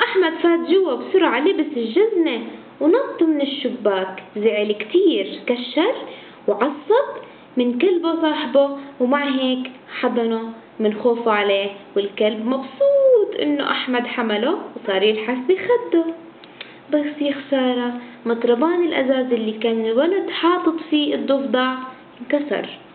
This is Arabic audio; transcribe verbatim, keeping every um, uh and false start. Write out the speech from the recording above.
أحمد فات جوا بسرعة، لبس الجزمة ونط من الشباك. زعل كتير، كشر وعصب من كلبه صاحبه، ومع هيك حضنه من خوفه عليه، والكلب مبسوط إنه أحمد حمله وصار يلحس بخده. بس يا خسارة، مطربان الأزاز اللي كان الولد حاطط فيه الضفدع انكسر.